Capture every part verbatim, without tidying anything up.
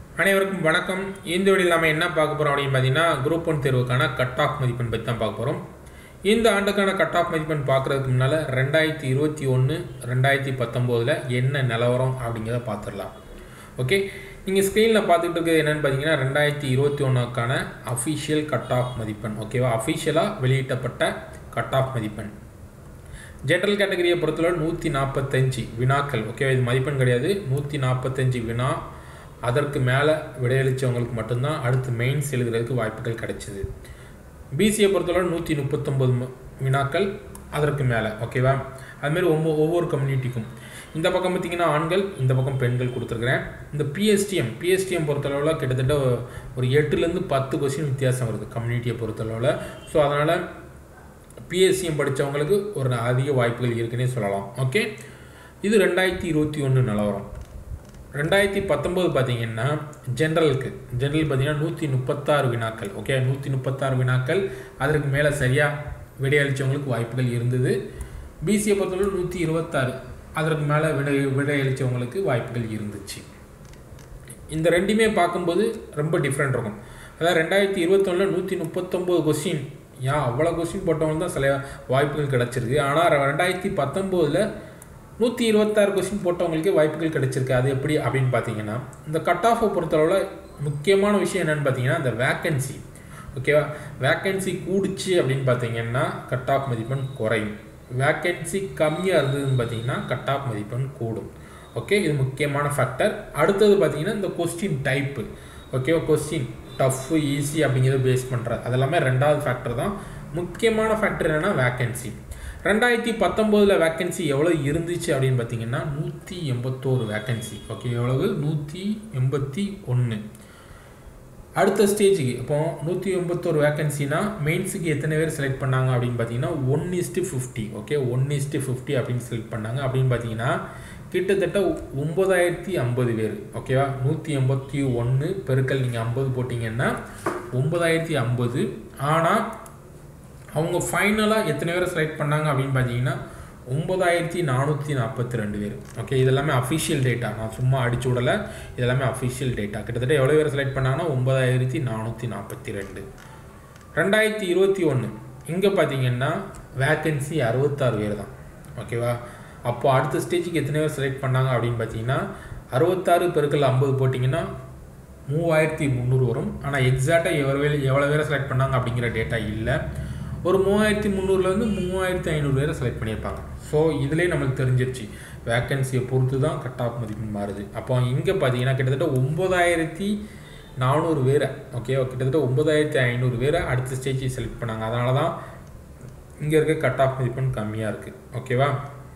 அனைவருக்கும் வணக்கம். இந்த வீடியோவில் நம்ம என்ன பார்க்க போகிறோம் அப்படின்னு பார்த்தீங்கன்னா, குரூப் ஒன் தேர்வுக்கான கட் ஆஃப் மதிப்பெண் பற்றி தான் பார்க்க போகிறோம். இந்த ஆண்டுக்கான கட் ஆஃப் மதிப்பெண் பார்க்குறதுக்கு முன்னால் ரெண்டாயிரத்தி இருபத்தி ஒன்று ரெண்டாயிரத்தி பத்தொம்போதில் என்ன நிலவரம் அப்படிங்கிறத பார்த்துடலாம். ஓகே, நீங்கள் ஸ்க்ரீனில் பார்த்துட்டு இருக்கிறது என்னென்னு பார்த்தீங்கன்னா, ரெண்டாயிரத்தி இருபத்தி ஒன்றுக்கான அஃபிஷியல் கட் ஆஃப் மதிப்பெண். ஓகேவா, அஃபிஷியலாக வெளியிட்டப்பட்ட கட் ஆஃப் மதிப்பெண். ஜென்ரல் கேட்டகரியை பொறுத்தவரை நூற்றி நாற்பத்தஞ்சு வினாக்கள். ஓகேவா, இது மதிப்பெண் கிடையாது. நூற்றி நாற்பத்தஞ்சு வினா, அதற்கு மேலே விடையளித்தவங்களுக்கு மட்டும்தான் அடுத்து மெயின்ஸ் எழுதுறதுக்கு வாய்ப்புகள் கிடைச்சிது. பிசியை பொறுத்தவரை நூற்றி முப்பத்தொம்பது வினாக்கள், அதற்கு மேலே. ஓகேவா, அதுமாரி ஒவ்வொரு ஒவ்வொரு கம்யூனிட்டிக்கும் இந்த பக்கம் பார்த்திங்கன்னா ஆண்கள், இந்த பக்கம் பெண்கள் கொடுத்துருக்குறேன். இந்த பிஎஸ்டிஎம் பிஎஸ்டிஎம் பொறுத்தளவில் கிட்டத்தட்ட ஒரு எட்டுலேருந்து பத்து கொஸ்டின் வித்தியாசம் வருது கம்யூனிட்டியை பொறுத்தளவில். ஸோ அதனால் பிஎஸ்சிஎம் படித்தவங்களுக்கு ஒரு அதிக வாய்ப்புகள் இருக்குன்னே சொல்லலாம். ஓகே, இது ரெண்டாயிரத்தி இருபத்தி ஒன்று நிலவரம். ரெண்டாயிரத்தி பத்தொம்போது பார்த்தீங்கன்னா ஜென்ரலுக்கு ஜென்ரல் பார்த்தீங்கன்னா நூற்றி முப்பத்தாறு வினாக்கள். ஓகே, நூற்றி முப்பத்தாறு வினாக்கள், அதற்கு மேலே சரியாக விடையளித்தவங்களுக்கு வாய்ப்புகள் இருந்தது. பிசியை பொறுத்தவரை நூற்றி இருபத்தாறு, அதற்கு மேலே விடை விடையளித்தவங்களுக்கு வாய்ப்புகள் இருந்துச்சு. இந்த ரெண்டுமே பார்க்கும்போது ரொம்ப டிஃப்ரெண்ட் இருக்கும். அதாவது ரெண்டாயிரத்தி இருபத்தொன்னில் நூற்றி முப்பத்தொம்போது கொஸ்டின், ஏன் அவ்வளோ கொஸ்டின் போட்டவங்க தான் சில வாய்ப்புகள் கிடச்சிருக்கு. ஆனால் ரெண்டாயிரத்தி பத்தொம்போதில் நூற்றி இருபத்தாறு கொஸ்டின் போட்டவங்களுக்கே வாய்ப்புகள் கிடைச்சிருக்கு. அது எப்படி அப்படின்னு பார்த்தீங்கன்னா, இந்த கட் ஆஃபை பொறுத்தளவில் முக்கியமான விஷயம் என்னென்னு பார்த்தீங்கன்னா, இந்த வேக்கன்சி. ஓகேவா, வேக்கன்சி கூடிச்சு அப்படின்னு பார்த்தீங்கன்னா கட் ஆஃப் மதிப்பெண் குறையும். வேக்கன்சி கம்மியாக இருந்ததுன்னு பார்த்தீங்கன்னா கட் ஆஃப் மதிப்பெண் கூடும். ஓகே, இது முக்கியமான ஃபேக்டர். அடுத்தது பார்த்தீங்கன்னா இந்த கொஸ்டின் டைப்பு. ஓகேவா, கொஸ்டின் டஃப்பு ஈஸி அப்படிங்கிறத பேஸ் பண்ணுறது, அதெல்லாமே ரெண்டாவது ஃபேக்டர் தான். முக்கியமான ஃபேக்டர் என்னென்னா வேக்கன்சி. ரெண்டாயிரத்தி பத்தொம்போதில் வேக்கன்சி எவ்வளோ இருந்துச்சு அப்படின்னு பார்த்தீங்கன்னா நூற்றி எண்பத்தோரு வேக்கன்சி. ஓகே, எவ்வளவு? நூற்றி எண்பத்தி ஒன்று. அடுத்த ஸ்டேஜுக்கு இப்போ நூற்றி எண்பத்தோரு வேக்கன்சினா மெயின்ஸுக்கு எத்தனை பேர் செலக்ட் பண்ணாங்க அப்படின்னு பார்த்தீங்கன்னா one is to fifty. Okay, one is to fifty அப்படின்னு செலக்ட் பண்ணாங்க. அப்படின்னு பார்த்தீங்கன்னா கிட்டத்தட்ட ஒம்பதாயிரத்தி ஐம்பது பேர். ஓகேவா, நூற்றி எண்பத்தி ஒன்று பெருக்கல் நீங்கள் ஐம்பது போட்டிங்கன்னா ஒம்பதாயிரத்தி ஐம்பது. ஆனால் அவங்க ஃபைனலாக எத்தனை பேரை செலக்ட் பண்ணாங்க அப்படின்னு பார்த்தீங்கன்னா ஒம்பதாயிரத்தி நானூற்றி நாற்பத்தி ரெண்டு பேர். ஓகே, இதெல்லாமே அஃபிஷியல் டேட்டா, நான் சும்மா அடிச்சு விடலை, இதெல்லாமே அஃபிஷியல் டேட்டா. கிட்டத்தட்ட எவ்வளோ பேர் செலக்ட் பண்ணாங்கன்னா ஒம்பதாயிரத்தி நானூற்றி நாற்பத்தி ரெண்டு. ரெண்டாயிரத்தி இருபத்தி ஒன்று இங்கே பார்த்தீங்கன்னா வேக்கன்சி அறுபத்தாறு பேர் தான். ஓகேவா, அப்போ அடுத்த ஸ்டேஜுக்கு எத்தனை பேர் செலக்ட் பண்ணாங்க அப்படின்னு பார்த்தீங்கன்னா அறுபத்தாறு பெருக்கல் ஐம்பது போட்டிங்கன்னா மூவாயிரத்தி முந்நூறு வரும். ஆனால் எக்ஸாக்டாக எவ்வளோ பேர் எவ்வளோ பேரை செலக்ட் பண்ணாங்க அப்படிங்கிற டேட்டா இல்லை. ஒரு மூவாயிரத்தி முந்நூறுலேருந்து மூவாயிரத்தி ஐநூறு பேரை செலக்ட் பண்ணியிருப்பாங்க. ஸோ இதிலே நம்மளுக்கு தெரிஞ்சிருச்சு வேக்கன்சியை பொறுத்து தான் கட் ஆஃப் மதிப்பெண் மாறுது. அப்போ இங்கே பார்த்தீங்கன்னா கிட்டத்தட்ட ஒம்பதாயிரத்தி நானூறு பேரை, ஓகே, கிட்டத்தட்ட ஒம்பதாயிரத்தி ஐநூறு பேரை அடுத்த ஸ்டேஜை செலக்ட் பண்ணாங்க. அதனால தான் இங்கே இருக்க கட் ஆஃப் மதிப்பெண் கம்மியாக இருக்குது. ஓகேவா,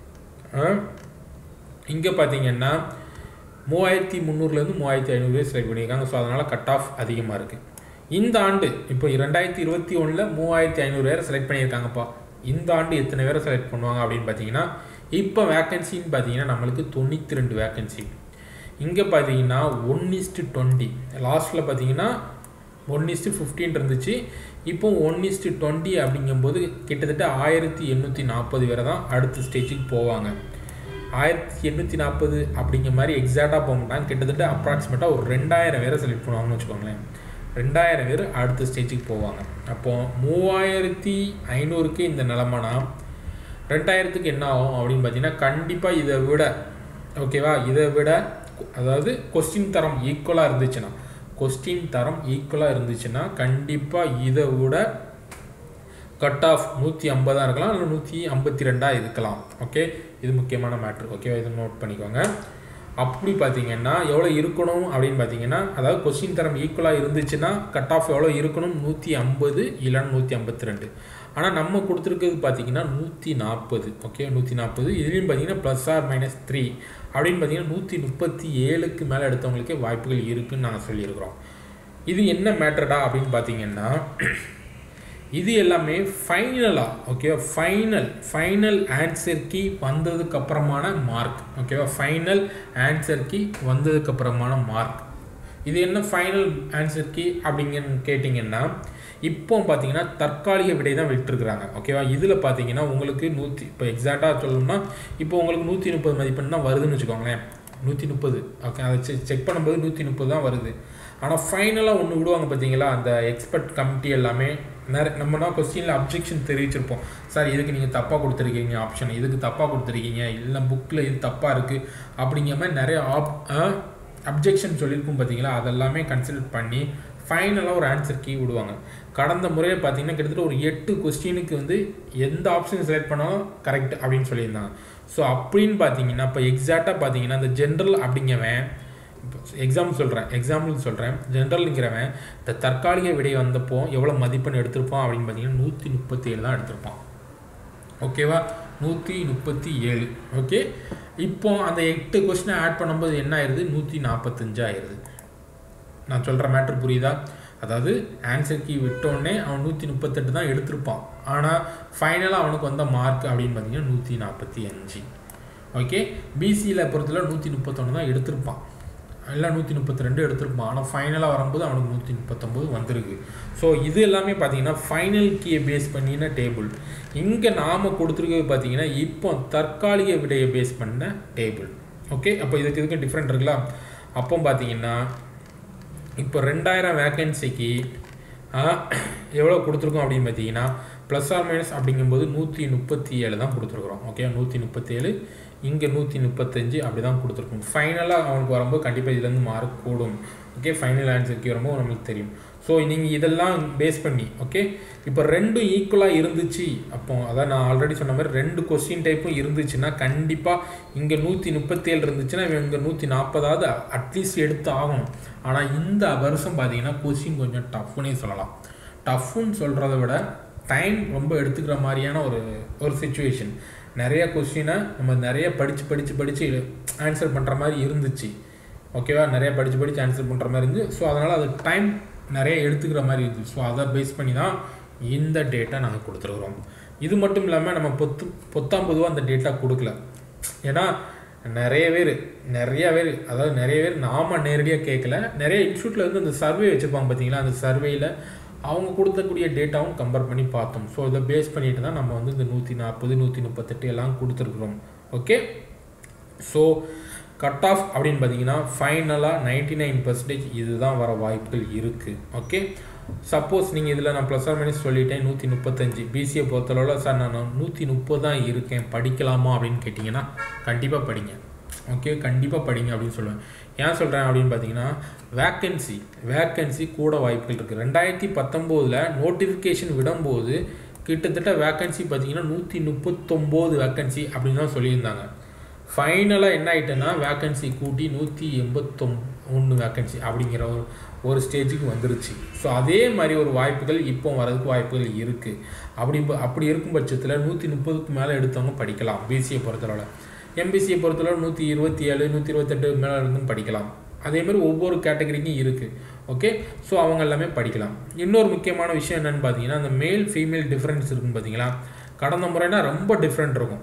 இங்கே பார்த்தீங்கன்னா மூவாயிரத்தி முந்நூறுலேருந்து மூவாயிரத்தி ஐநூறு பேர் செலக்ட் பண்ணியிருக்காங்க. ஸோ அதனால் கட் ஆஃப் அதிகமாக இருக்குது. இந்த ஆண்டு இப்போ ரெண்டாயிரத்தி இருபத்தி ஒன்றில் மூவாயிரத்தி ஐநூறு பேரை செலக்ட் பண்ணியிருக்காங்கப்பா. இந்த ஆண்டு எத்தனை பேரை செலக்ட் பண்ணுவாங்க அப்படின்னு பார்த்தீங்கன்னா இப்போ வேக்கன்சின்னு பார்த்தீங்கன்னா நம்மளுக்கு தொண்ணூற்றி ரெண்டு வேக்கன்சி. இங்கே பார்த்தீங்கன்னா ஒன் இஸ்ட்டு டுவெண்ட்டி. லாஸ்ட்டில் பார்த்தீங்கன்னா ஒன் இஸ்ட்டு ஃபிஃப்டின் இருந்துச்சு. இப்போ ஒன் இஸ்ட்டு டுவெண்ட்டி அப்படிங்கும்போது கிட்டத்தட்ட ஆயிரத்தி எண்ணூற்றி நாற்பது பேரை தான் அடுத்த ஸ்டேஜுக்கு போவாங்க. ஆயிரத்தி எண்ணூற்றி நாற்பது அப்படிங்கிற மாதிரி எக்ஸாக்டாக போக மாட்டாங்க. கிட்டத்தட்ட அப்ராக்சிமேட்டாக ஒரு ரெண்டாயிரம் பேரை செலக்ட் பண்ணுவாங்கன்னு வச்சுக்கோங்களேன். ரெண்டாயிரம் பேர் அடுத்த ஸ்டேஜுக்கு போவாங்க. அப்போது மூவாயிரத்தி ஐநூறுக்கு இந்த நிலமைனா ரெண்டாயிரத்துக்கு என்ன ஆகும் அப்படின்னு பார்த்தீங்கன்னா கண்டிப்பாக இதை விட, ஓகேவா, இதை விட அதாவது கொஸ்டின் தரம் ஈக்குவலாக இருந்துச்சுன்னா கொஸ்டின் தரம் ஈக்குவலாக இருந்துச்சுன்னா கண்டிப்பாக இதை விட கட் ஆஃப் நூற்றி ஐம்பதாக இருக்கலாம், இல்லை நூற்றி ஐம்பத்தி ரெண்டாக இருக்கலாம். ஓகே, இது முக்கியமான மேட்ரு. ஓகேவா, இதை நோட் பண்ணிக்கோங்க. அப்படி பார்த்தீங்கன்னா எவ்வளோ இருக்கணும் அப்படின்னு பார்த்தீங்கன்னா, அதாவது கொஸ்டின் தரம் ஈக்குவலாக இருந்துச்சுன்னா கட் ஆஃப் எவ்வளோ இருக்கணும்? நூற்றி ஐம்பது இல்லைன்னா நூற்றி ஐம்பத்தி ரெண்டு. ஆனால் நம்ம கொடுத்துருக்கிறது பார்த்தீங்கன்னா நூற்றி நாற்பது. ஓகே, நூற்றி நாற்பது. இதுலேயும் பார்த்தீங்கன்னா ப்ளஸ் ஆர் மைனஸ் த்ரீ அப்படின்னு பார்த்தீங்கன்னா நூற்றி முப்பத்தி ஏழுக்கு மேலே எடுத்தவங்களுக்கே வாய்ப்புகள் இருக்குதுன்னு நாங்கள் சொல்லியிருக்கிறோம். இது என்ன மேட்டர்டா அப்படின்னு பார்த்தீங்கன்னா இது எல்லாமே ஃபைனலாக, ஓகேவா, ஃபைனல் ஃபைனல் ஆன்சர் கீ வந்ததுக்கப்புறமான மார்க். ஓகேவா, ஃபைனல் ஆன்சர் கீ வந்ததுக்கப்புறமான மார்க். இது என்ன ஃபைனல் ஆன்சர் கீ அப்படிங்கன்னு கேட்டிங்கன்னா இப்போ பார்த்தீங்கன்னா தற்காலிக விடை தான் விட்டுருக்குறாங்க. ஓகேவா, இதில் பார்த்தீங்கன்னா உங்களுக்கு நூற்றி இப்போ எக்ஸாக்டாக சொல்லணும்னா இப்போ உங்களுக்கு நூற்றி முப்பது மதிப்பெண் தான் வருதுன்னு வச்சுக்கோங்களேன். நூற்றி முப்பது ஓகே அதை செக் செக் பண்ணும்போது நூற்றி முப்பது தான் வருது. ஆனால் ஃபைனலாக ஒன்று விடுவாங்க பார்த்தீங்களா, அந்த எக்ஸ்பர்ட் கமிட்டி எல்லாமே நிறைய நம்மனா கொஸ்டினில் அப்ஜெக்ஷன் தெரிவிச்சிருப்போம். சார் இதுக்கு நீங்கள் தப்பாக கொடுத்துருக்கீங்க, ஆப்ஷன் இதுக்கு தப்பாக கொடுத்துருக்கீங்க, இல்லை புக்கில் இது தப்பாக இருக்குது அப்படிங்கிற மாதிரி நிறைய ஆப் அப்ஜெக்ஷன் சொல்லியிருக்கும் பார்த்தீங்களா, அதெல்லாமே கன்சிடர் பண்ணி ஃபைனலாக ஒரு ஆன்சர் கீ விடுவாங்க. கடந்த முறையை பார்த்தீங்கன்னா கிட்டத்தட்ட ஒரு எட்டு கொஸ்டினுக்கு வந்து எந்த ஆப்ஷன் செலக்ட் பண்ணாலும் கரெக்ட் அப்படின்னு சொல்லியிருந்தாங்க. ஸோ அப்படின்னு பார்த்தீங்கன்னா இப்போ எக்ஸாக்டாக பார்த்தீங்கன்னா இந்த ஜென்ரல் அப்படிங்கிறவன் எக்ஸாம்பிள் சொல்கிறேன் எக்ஸாம்பிள் சொல்கிறேன் ஜென்ரலுங்கிறவன் இந்த தற்காலிக விடை வந்தப்போ எவ்வளோ மதிப்பெண் எடுத்திருப்பான் அப்படின்னு பார்த்தீங்கன்னா நூற்றி முப்பத்தி ஏழு தான் எடுத்திருப்பான். ஓகேவா, நூற்றி முப்பத்தி ஏழு. ஓகே, இப்போ அந்த எட்டு கொஸ்டினை ஆட் பண்ணும்போது என்ன ஆயிடுது, நூற்றி நாற்பத்தஞ்சு ஆயிடுது. நான் சொல்கிற மேட்ரு புரியுதா? அதாவது ஆன்சர் கீ விட்டோடனே அவன் நூற்றி முப்பத்தெட்டு தான் எடுத்திருப்பான். ஆனால் ஃபைனலாக அவனுக்கு வந்த மார்க் அப்படின்னு பார்த்தீங்கன்னா நூற்றி நாற்பத்தி அஞ்சு. ஓகே, பிசியில் பொறுத்தல நூற்றி முப்பத்தொன்று தான் எடுத்திருப்பான், இல்லை நூற்றி முப்பத்தி ரெண்டு எடுத்திருப்பான். ஆனால் ஃபைனலாக வரும்போது அவனுக்கு நூற்றி முப்பத்தொம்போது வந்திருக்கு. ஸோ இது எல்லாமே பார்த்தீங்கன்னா ஃபைனல் கீயை பேஸ் பண்ணின டேபிள். இங்கே நாம் கொடுத்துருக்கிறது பார்த்தீங்கன்னா இப்போ தற்காலிக விடையை பேஸ் பண்ண டேபிள். ஓகே, அப்போ இதுக்கு இதுக்கு டிஃப்ரெண்ட் இருக்குல்ல. அப்போ பார்த்தீங்கன்னா இப்போ ரெண்டாயிரம் வேக்கன்சிக்கு எவ்வளோ கொடுத்துருக்கோம் அப்படின்னு பார்த்தீங்கன்னா ப்ளஸ் ஆர் மைனஸ் அப்படிங்கும்போது நூற்றி முப்பத்தி ஏழு தான் கொடுத்துருக்குறோம். ஓகே, நூற்றி முப்பத்தி ஏழு இங்கே நூற்றி முப்பத்தஞ்சு அப்படி தான் கொடுத்துருக்கோம். ஃபைனலாக அவனுக்கு வரும்போது கண்டிப்பாக இதுலேருந்து மார்க் கூடும். ஓகே, ஃபைனல் ஆன்சருக்கு வரும்போது நம்மளுக்கு தெரியும். ஸோ நீங்கள் இதெல்லாம் பேஸ் பண்ணி ஓகே இப்போ ரெண்டும் ஈக்குவலாக இருந்துச்சு. அப்போ அதான் நான் ஆல்ரெடி சொன்ன மாதிரி ரெண்டு கொஸ்டின் டைப்பும் இருந்துச்சுன்னா கண்டிப்பாக இங்கே நூற்றி முப்பத்தேழு இருந்துச்சுன்னா இங்கே நூற்றி நாற்பதாவது அட்லீஸ்ட் எடுத்து ஆகணும். ஆனால் இந்த வருஷம் பார்த்தீங்கன்னா கொஸ்டின் கொஞ்சம் டஃப்னே சொல்லலாம். டஃப்னு சொல்கிறத விட டைம் ரொம்ப எடுத்துக்கிற மாதிரியான ஒரு ஒரு சுச்சுவேஷன். நிறைய கொஸ்டினை நம்ம நிறைய படித்து படித்து படித்து ஆன்சர் பண்ணுற மாதிரி இருந்துச்சு. ஓகேவா, நிறைய படித்து படித்து ஆன்சர் பண்ணுற மாதிரி இருந்து. ஸோ அதனால் அது டைம் நிறைய எடுத்துக்கிற மாதிரி இருந்துச்சு. ஸோ அதை பேஸ் பண்ணி தான் இந்த டேட்டா நாங்கள் கொடுத்துருக்குறோம். இது மட்டும் இல்லாமல் நம்ம பொத்து பொத்தாம் பொதுவாக அந்த டேட்டா கொடுக்கல. ஏன்னா நிறைய பேர் நிறையா பேர் அதாவது நிறைய பேர் நாம் நேரடியாக கேட்கல, நிறைய இன்ஸ்டியூட்டில் வந்து அந்த சர்வே வச்சுருப்பாங்க பார்த்தீங்களா, அந்த சர்வேயில் அவங்க கொடுத்தக்கூடிய டேட்டாவும் கம்பேர் பண்ணி பார்த்தோம். ஸோ இதை பேஸ் பண்ணிட்டு தான் நம்ம வந்து இந்த நூற்றி நாற்பது நூற்றி முப்பத்தெட்டு எல்லாம் கொடுத்துருக்குறோம். ஓகே, ஸோ கட் ஆஃப் அப்படின்னு பார்த்தீங்கன்னா ஃபைனலாக நைன்டி நைன் பர்சன்டேஜ் இதுதான் வர வாய்ப்புகள் இருக்குது. ஓகே, சப்போஸ் நீங்கள் இதில் நான் ப்ளஸ் ஆர் மைனஸ் சொல்லிட்டேன் நூற்றி முப்பத்தஞ்சு பிசியை பொறுத்தளவில் சார் நான் நூற்றி முப்பது தான் இருக்கேன் படிக்கலாமா அப்படின்னு கேட்டிங்கன்னா கண்டிப்பாக படிங்க. ஓகே, கண்டிப்பாக படிங்க அப்படின்னு சொல்லுவேன். ஏன் சொல்கிறேன் அப்படின்னு பார்த்தீங்கன்னா வேக்கன்சி வேக்கன்சி கூட வாய்ப்புகள் இருக்குது. ரெண்டாயிரத்தி பத்தொம்போதில் நோட்டிஃபிகேஷன் விடும்போது கிட்டத்தட்ட வேக்கன்சி பார்த்தீங்கன்னா நூற்றி முப்பத்தொம்போது வேக்கன்சி அப்படின்னு தான் சொல்லியிருந்தாங்க. ஃபைனலாக என்ன ஆகிட்டேன்னா வேக்கன்சி கூட்டி நூற்றி எண்பத்தொம் ஒன்று வேக்கன்சி அப்படிங்கிற ஒரு ஒரு ஸ்டேஜுக்கு வந்துருச்சு. ஸோ அதே மாதிரி ஒரு வாய்ப்புகள் இப்போ வரதுக்கு வாய்ப்புகள் இருக்குது. அப்படி அப்படி இருக்கும் பட்சத்தில் நூற்றி முப்பதுக்கு மேலே எடுத்தவங்க படிக்கலாம். பிசியை பொறுத்தளவில் எம்பிசியை பொறுத்தளவு நூற்றி இருபத்தி ஏழு நூற்றி இருபத்தெட்டு மேலே இருந்தும் படிக்கலாம். அதேமாதிரி ஒவ்வொரு கேட்டகரிக்கும் இருக்குது. ஓகே, ஸோ அவங்க எல்லாமே படிக்கலாம். இன்னொரு முக்கியமான விஷயம் என்னென்னு பார்த்தீங்கன்னா அந்த மேல் ஃபீமேல் டிஃப்ரென்ஸ் இருக்குன்னு பார்த்தீங்களா, கடந்த முறைனா ரொம்ப டிஃப்ரெண்ட் இருக்கும்.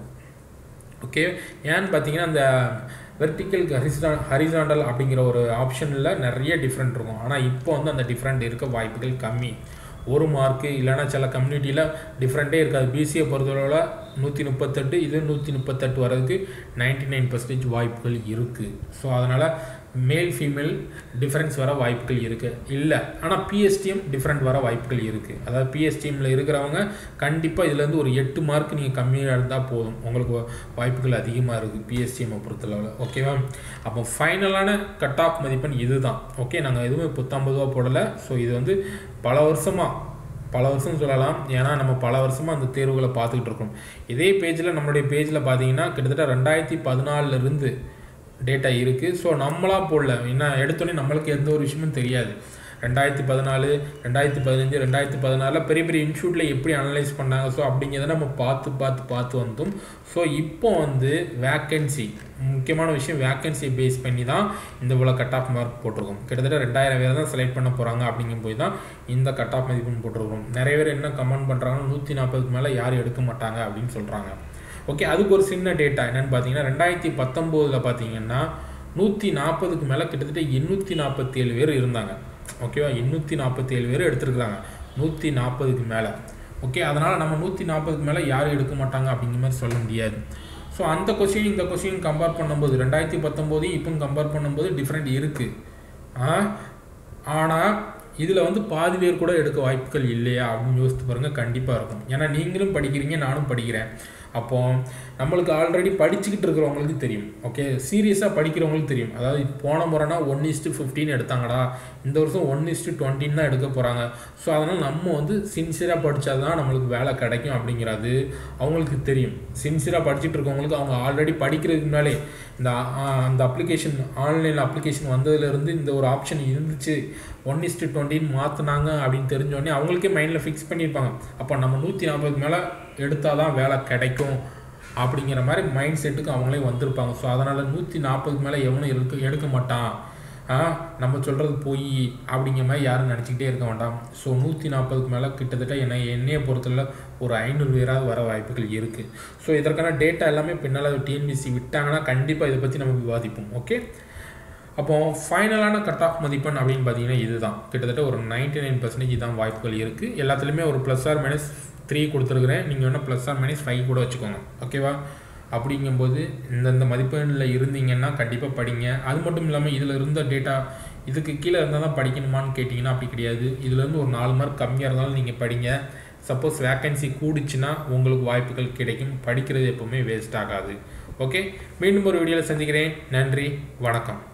ஓகே, ஏன்னு பார்த்தீங்கன்னா அந்த வெர்டிக்கல் ஹரிசா ஹரிசாண்டல் அப்படிங்கிற ஒரு ஆப்ஷனில் நிறைய டிஃப்ரெண்ட் இருக்கும். ஆனால் இப்போ வந்து அந்த டிஃப்ரெண்ட் இருக்க வாய்ப்புகள் கம்மி. ஒரு மார்க்கு இல்லைனா சில கம்யூனிட்டியில் டிஃப்ரெண்ட்டே இருக்காது. பிசியை பொறுத்தளவில் நூற்றி முப்பத்தெட்டு இது நூற்றி முப்பத்தெட்டு வரதுக்கு நைன்டி நைன் பர்சன்டேஜ் வாய்ப்புகள் இருக்குது. ஸோ அதனால் மேல் ஃபீமேல் டிஃப்ரென்ஸ் வர வாய்ப்புகள் இருக்குது இல்லை. ஆனால் பிஎஸ்டிஎம் டிஃப்ரெண்ட் வர வாய்ப்புகள் இருக்குது. அதாவது பிஎஸ்டிஎம்மில் இருக்கிறவங்க கண்டிப்பாக இதுலேருந்து ஒரு எட்டு மார்க் நீங்கள் கம்மியாக இருந்தால் போதும், உங்களுக்கு வாய்ப்புகள் அதிகமாக இருக்குது பிஎஸ்டிஎம்மை பொறுத்தளவில். ஓகேவா, அப்போ ஃபைனலான கட் ஆஃப் மதிப்பெண் இது தான். ஓகே, நாங்கள் எதுவுமே பத்தொம்பது ரூபா போடலை. ஸோ இது வந்து பல வருஷமாக பல வருஷம் சொல்லலாம். ஏன்னா நம்ம பல வருஷமாக அந்த தேர்வுகளை பார்த்துக்கிட்டு இருக்கோம். இதே பேஜில் நம்மளுடைய பேஜில் பார்த்தீங்கன்னா கிட்டத்தட்ட ரெண்டாயிரத்தி பதினாலிருந்து டேட்டா இருக்குது. ஸோ நம்மளாக போடல, ஏன்னா எடுத்தோடனே நம்மளுக்கு எந்த ஒரு விஷயமும் தெரியாது. ரெண்டாயிரத்தி பதினாலு ரெண்டாயிரத்தி பதினஞ்சு ரெண்டாயிரத்தி பதினாறில் பெரிய பெரிய இன்ஸ்டியூட்டில் எப்படி அனலைஸ் பண்ணாங்க, ஸோ அப்படிங்கிறத நம்ம பார்த்து பார்த்து பார்த்து வந்தோம். ஸோ இப்போ வந்து வேக்கன்சி முக்கியமான விஷயம், வேக்கன்சியை பேஸ் பண்ணி தான் இந்த இவ்வளோ கட் ஆஃப் மார்க் போட்டிருக்கோம். கிட்டத்தட்ட ரெண்டாயிரம் பேர் தான் செலக்ட் பண்ண போகிறாங்க. அப்படிங்கும் போய் தான் இந்த கட் ஆஃப் மதிப்பெண் போட்டிருக்கோம். நிறைய பேர் என்ன கமெண்ட் பண்ணுறாங்கன்னா நூற்றி நாற்பதுக்கு மேலே யாரும் எடுக்க மாட்டாங்க அப்படின்னு சொல்கிறாங்க. ஓகே, அதுக்கு ஒரு சின்ன டேட்டா என்னென்னு பார்த்தீங்கன்னா ரெண்டாயிரத்தி பத்தொம்போதில் பார்த்தீங்கன்னா நூற்றி நாற்பதுக்கு மேலே கிட்டத்தட்ட எண்ணூற்றி நாற்பத்தி ஏழு பேர் இருந்தாங்க. ஓகேவா, எண்ணூற்றி நாற்பத்தி ஏழு பேர் எடுத்துருக்குறாங்க நூற்றி நாற்பதுக்கு மேலே. ஓகே, அதனால் நம்ம நூற்றி நாற்பதுக்கு மேலே யாரும் எடுக்க மாட்டாங்க அப்படிங்கிற மாதிரி சொல்ல முடியாது. ஸோ அந்த கொஸ்டின் இந்த கொஸ்டின் கம்பேர் பண்ணும்போது ரெண்டாயிரத்தி பத்தொம்போது இப்போ கம்பேர் பண்ணும்போது டிஃப்ரெண்ட் இருக்குது. ஆனால் இதில் வந்து பாதி பேர் கூட எடுக்க வாய்ப்புகள் இல்லையா அப்படின்னு யோசித்து பாருங்கள். கண்டிப்பாக இருக்கும். ஏன்னா நீங்களும் படிக்கிறீங்க, நானும் படிக்கிறேன். அப்போது நம்மளுக்கு ஆல்ரெடி படிச்சுக்கிட்டு இருக்கிறவங்களுக்கு தெரியும். ஓகே, சீரியஸாக படிக்கிறவங்களுக்கு தெரியும். அதாவது போன முறைனா ஒன் இஸ்ட்டு ஃபிஃப்டின் எடுத்தாங்கடா, இந்த வருஷம் ஒன் இஸ்ட்டு டுவெண்ட்டின் தான் எடுக்க போகிறாங்க. ஸோ அதனால் நம்ம வந்து சின்சியராக படித்தா தான் நம்மளுக்கு வேலை கிடைக்கும் அப்படிங்கிறது அவங்களுக்கு தெரியும். சின்சியராக படிச்சுட்டு இருக்கவங்களுக்கு அவங்க ஆல்ரெடி படிக்கிறதுக்கு முன்னாலே இந்த அந்த அப்ளிகேஷன் ஆன்லைன் அப்ளிகேஷன் வந்ததுலேருந்து இந்த ஒரு ஆப்ஷன் இருந்துச்சு, ஒன் இஸ்ட்டு டுவெண்ட்டின்னு மாற்றினாங்க அப்படின்னு தெரிஞ்சோடனே அவங்களுக்கே மைண்டில் ஃபிக்ஸ் பண்ணியிருப்பாங்க. அப்போ நம்ம நூற்றி நாற்பதுக்கு மேலே எடுத்தால் தான் வேலை கிடைக்கும் அப்படிங்கிற மாதிரி மைண்ட் செட்டுக்கு அவங்களே வந்திருப்பாங்க. ஸோ அதனால் நூற்றி நாற்பதுக்கு மேலே எவனும் எடுக்க எடுக்க மாட்டான், நம்ம சொல்கிறது போய் அப்படிங்கிற மாதிரி யாரும் நினச்சிக்கிட்டே இருக்க வேண்டாம். ஸோ நூற்றி நாற்பதுக்கு மேலே கிட்டத்தட்ட என்ன என்னையை பொறுத்தல ஒரு ஐநூறு பேராவது வர வாய்ப்புகள் இருக்குது. ஸோ இதற்கான டேட்டா எல்லாமே பின்னால் டிஎன்பிஎஸ்சி விட்டாங்கன்னா கண்டிப்பாக இதை பற்றி நம்ம விவாதிப்போம். ஓகே, அப்போது ஃபைனலான கட் ஆஃப் மதிப்பெண் அப்படின்னு பார்த்தீங்கன்னா இதுதான். கிட்டத்தட்ட ஒரு நைன்டி நைன் பர்சன்டேஜ் தான் வாய்ப்புகள் இருக்குது. எல்லாத்துலேயுமே ஒரு ப்ளஸ் ஆர் மைனஸ் த்ரீ கொடுத்துருக்குறேன். நீங்கள் வேணால் ப்ளஸ் ஆர் மைனஸ் ஃபைவ் கூட வச்சுக்கோங்க. ஓகேவா? அப்படிங்கும்போது இந்தந்த மதிப்பெண்ணில் இருந்தீங்கன்னா கண்டிப்பாக படிங்க. அது மட்டும் இல்லாமல் இதில் இருந்த டேட்டா இதுக்கு கீழே இருந்தால் தான் படிக்கணுமான்னு கேட்டிங்கன்னா அப்படி கிடையாது. இதுலேருந்து ஒரு நாலு மார்க் கம்மியாக இருந்தாலும் நீங்கள் படிங்க. சப்போஸ் வேக்கன்சி கூடிச்சுன்னா உங்களுக்கு வாய்ப்புகள் கிடைக்கும். படிக்கிறது எப்போவுமே வேஸ்ட் ஆகாது. ஓகே, மீண்டும் ஒரு வீடியோவில் சந்திக்கிறேன். நன்றி, வணக்கம்.